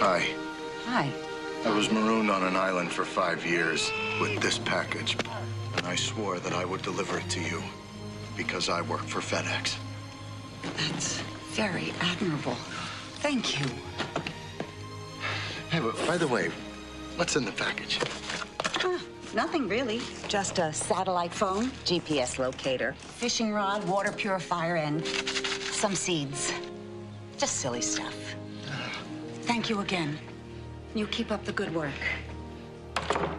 Hi. Hi. I was marooned on an island for 5 years with this package. And I swore that I would deliver it to you because I work for FedEx. That's very admirable. Thank you. Hey, but by the way, what's in the package? Nothing really. Just a satellite phone, GPS locator, fishing rod, water purifier, and some seeds. Just silly stuff. Thank you again. You keep up the good work.